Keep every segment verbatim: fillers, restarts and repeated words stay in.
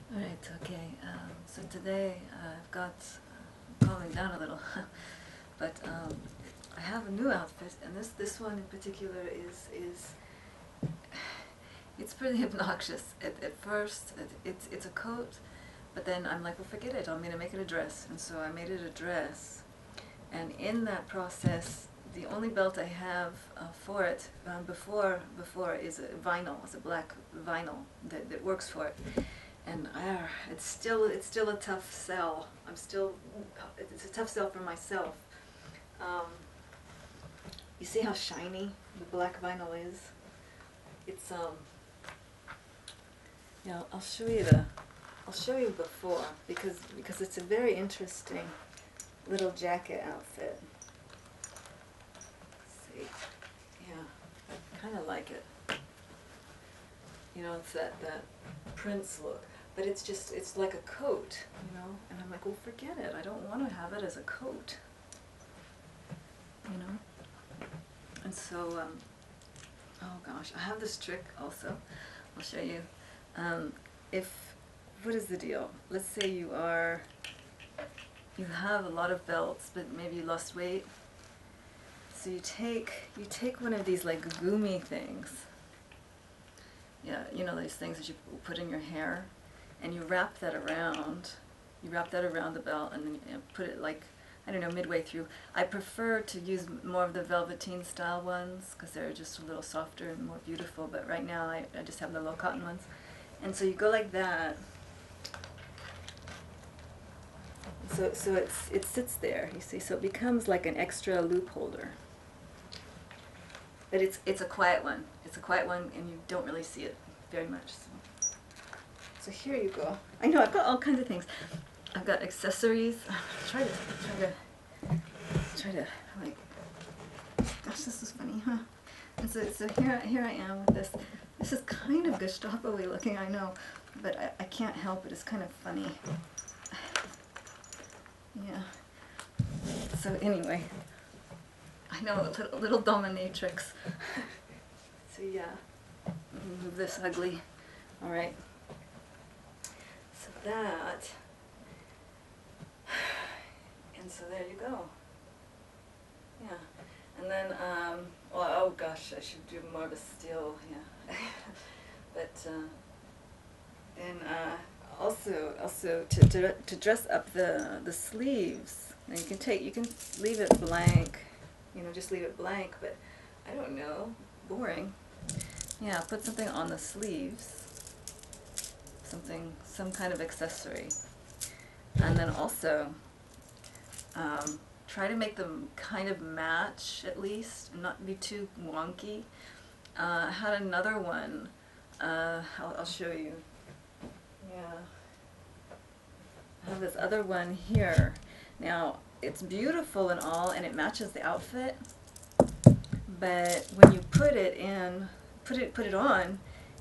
Alright, okay, um, so today uh, I've got, uh, calming down a little, but um, I have a new outfit, and this, this one in particular is, is it's pretty obnoxious. At, at first, it, it's, it's a coat, but then I'm like, well, forget it, I'm going to make it a dress, and so I made it a dress, and in that process, the only belt I have uh, for it, um, before, before is a vinyl, it's a black vinyl that, that works for it. And uh, it's still it's still a tough sell. I'm still it's a tough sell for myself. Um, you see how shiny the black vinyl is? It's um. Yeah, I'll show you the. I'll show you before because because it's a very interesting little jacket outfit. Let's see, yeah, I kind of like it. You know, it's that that Prince look. But it's just, it's like a coat, you know? And I'm like, well, forget it. I don't want to have it as a coat, you know? And so, um, oh gosh, I have this trick also. I'll show you. Um, if, what is the deal? Let's say you are, you have a lot of belts, but maybe you lost weight. So you take, you take one of these like gumi things. Yeah, you know, these things that you put in your hair. And you wrap that around, you wrap that around the belt and then you know, put it like, I don't know, midway through. I prefer to use more of the velveteen style ones because they're just a little softer and more beautiful, but right now I, I just have the low cotton ones. And so you go like that. So, so it's, it sits there, you see, so it becomes like an extra loop holder. But it's, it's a quiet one. It's a quiet one and you don't really see it very much. So. So here you go. I know, I've got all kinds of things. I've got accessories. try to, try to, try to, like, gosh, this is funny, huh? And so, so here, here I am with this. This is kind of Gestapo-y looking, I know, but I, I can't help it. It's kind of funny. Yeah. So anyway, I know, a little, a little dominatrix. So yeah, move this ugly. All right. So that, and so there you go. Yeah, and then, um, well, oh gosh, I should do more of a still, yeah. But, uh, then, uh, also, also to, to, to dress up the, the sleeves, now you can take, you can leave it blank, you know, just leave it blank, but I don't know, boring. Yeah, put something on the sleeves. Something, some kind of accessory. And then also, um, try to make them kind of match at least, not be too wonky. Uh, I had another one, uh, I'll, I'll show you. Yeah. I have this other one here. Now, it's beautiful and all, and it matches the outfit, but when you put it in, put it, put it on,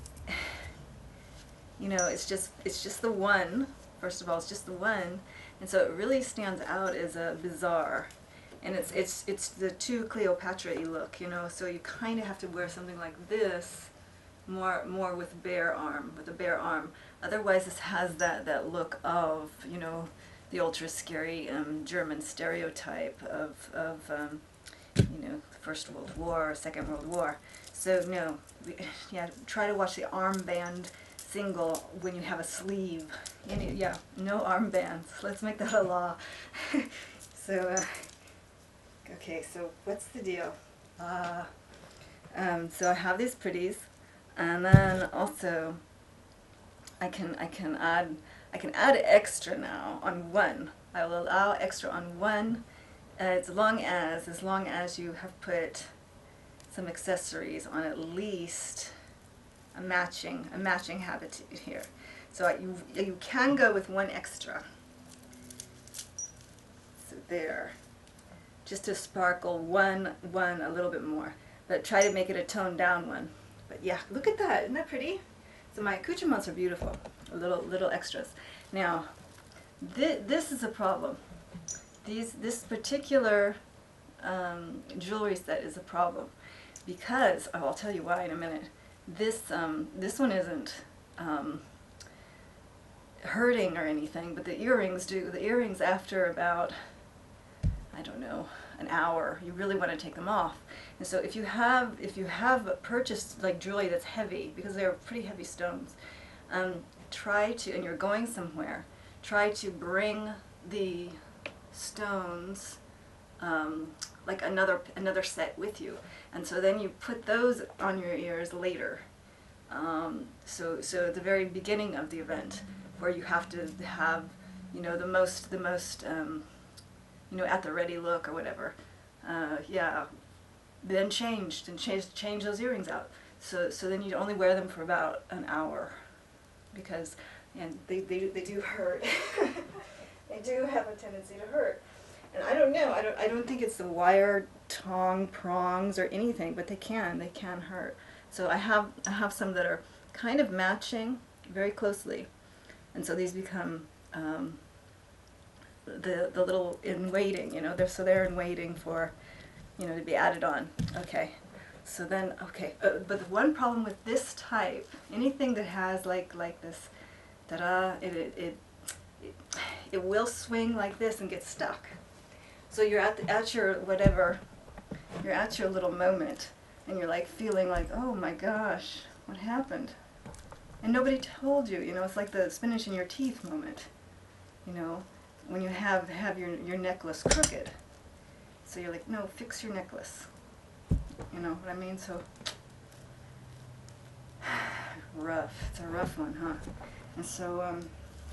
you know, it's just it's just the one. First of all, it's just the one, and so it really stands out as a bizarre. And it's it's it's the too Cleopatra-y look, you know. So you kind of have to wear something like this, more more with bare arm, with a bare arm. Otherwise, this has that that look of, you know, the ultra scary um, German stereotype of of um, you know, First World War, Second World War. So no, we, yeah, try to watch the armband single when you have a sleeve. Any, yeah, no armbands. Let's make that a law. So, uh, okay, so what's the deal? Uh, um, so I have these pretties, and then also I can I can add I can add extra now on one. I will allow extra on one, uh, as long as as long as you have put some accessories on at least a matching a matching habit here. So you you can go with one extra. So there, just to sparkle one one a little bit more, but try to make it a toned down one. But yeah, look at that, isn't that pretty? So my accoutrements are beautiful, little little extras. Now, th this is a problem. These this particular um, jewelry set is a problem because oh, I'll tell you why in a minute. This um, this one isn't um, hurting or anything, but the earrings do. The earrings, after about, I don't know, an hour, you really want to take them off. And so if you have if you have purchased like jewelry that's heavy, because they're pretty heavy stones, um, try to, and you're going somewhere, try to bring the stones um, like another another set with you, and so then you put those on your ears later. Um, so so at the very beginning of the event, where you have to have, you know, the most the most um, you know, at the ready look or whatever. Uh, yeah, then changed and change change those earrings out. So so then you only wear them for about an hour, because and they they they do hurt. They do have a tendency to hurt. And I don't know. I don't I don't think it's the wire tong prongs or anything, but they can they can hurt. So I have I have some that are kind of matching very closely, and so these become um, the the little in waiting. You know, they're so they're in waiting for, you know, to be added on. Okay, so then okay, uh, but the one problem with this type, anything that has like like this, ta-da, it it, it it it will swing like this and get stuck. So you're at the, at your whatever, you're at your little moment, and you're like feeling like, oh my gosh, what happened? And nobody told you. You know, it's like the spinach in your teeth moment. You know, when you have have your your necklace crooked. So you're like, no, fix your necklace. You know what I mean? So rough. It's a rough one, huh? And so um,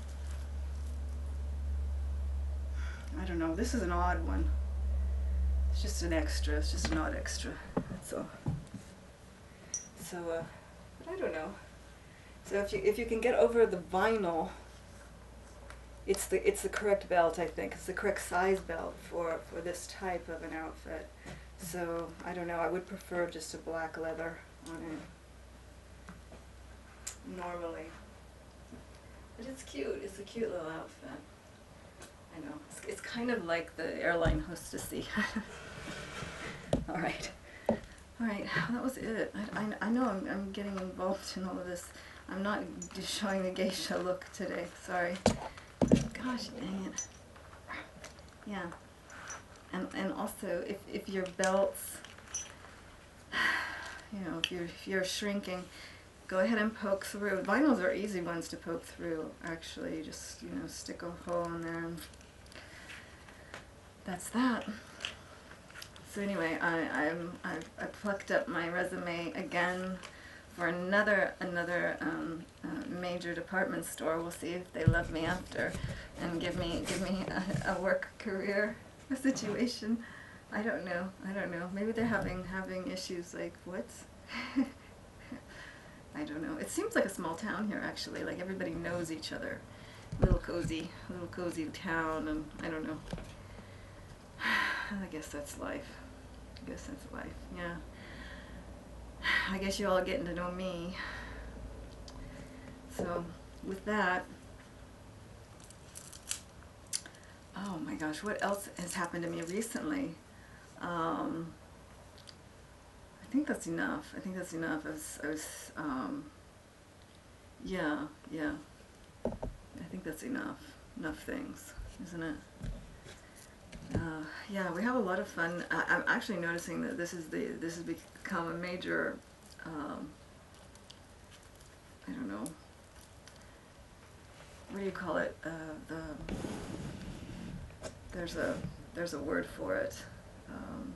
I don't know. This is an odd one. It's just an extra. It's just an odd extra. So so uh, but I don't know. So if you if you can get over the vinyl, it's the it's the correct belt, I think. It's the correct size belt for for this type of an outfit. So I don't know. I would prefer just a black leather on it normally. But it's cute. It's a cute little outfit. I know. It's, it's kind of like the airline hostessy. All right. All right. That was it. I, I, I know I'm, I'm getting involved in all of this. I'm not just showing the geisha look today. Sorry. Gosh dang it. Yeah. And and also, if, if your belts, you know, if you're, if you're shrinking, go ahead and poke through. Vinyls are easy ones to poke through, actually. You just, you know, stick a hole in there, and that's that. So anyway, I, I'm, I've, I plucked up my resume again for another another um, uh, major department store. We'll see if they love me after and give me give me a, a work career situation. I don't know. I don't know. Maybe they're having having issues like what? I don't know. It seems like a small town here, actually. Like everybody knows each other. Little cozy, little cozy town, and I don't know. I guess that's life. I guess that's life. Yeah. I guess you're all getting to know me. So, with that, oh my gosh, what else has happened to me recently? Um, I think that's enough. I think that's enough. I was, I was um, yeah, yeah. I think that's enough. Enough things, isn't it? Uh, yeah, we have a lot of fun. I, I'm actually noticing that this is the this has become a major. Um, I don't know. What do you call it? Uh, the there's a there's a word for it. Um,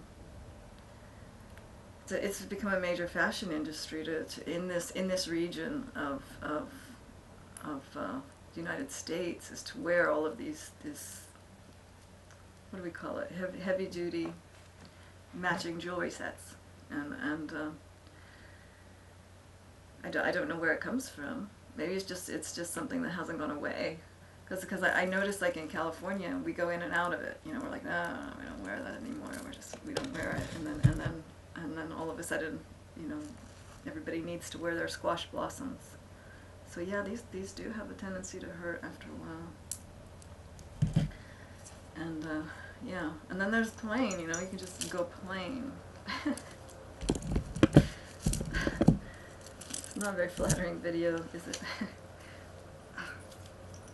it's, a, it's become a major fashion industry to, to in this in this region of of of uh, the United States, is to wear all of these these. What do we call it? Heavy, heavy duty matching jewelry sets, and and uh, I, do, I don't know where it comes from. Maybe it's just it's just something that hasn't gone away, because because I, I noticed, like in California, we go in and out of it. You know, we're like, no, we don't wear that anymore. We're just we don't wear it, and then and then and then all of a sudden, you know, everybody needs to wear their squash blossoms. So yeah, these these do have a tendency to hurt after a while. And uh, yeah, and then there's plain, you know, you can just go plain. It's not a very flattering video, is it?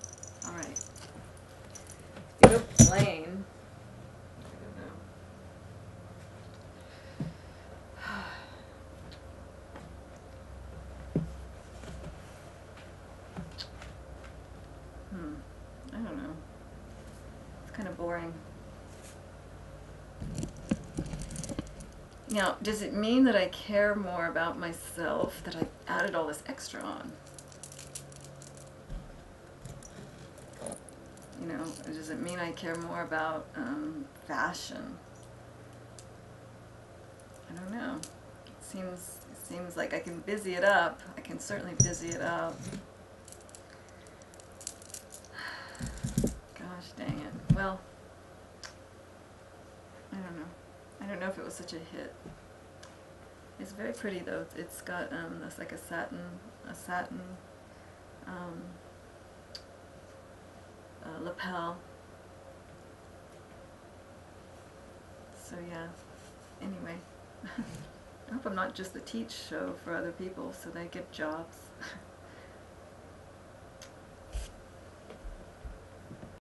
boring. Now, does it mean that I care more about myself that I added all this extra on? You know, does it mean I care more about um, fashion? I don't know. It seems, it seems like I can busy it up. I can certainly busy it up. Gosh dang it. Well, I don't know. I don't know if it was such a hit. It's very pretty though. It's got um, it's like a satin, a satin um, uh, lapel. So yeah. Anyway, I hope I'm not just the teach show for other people so they get jobs.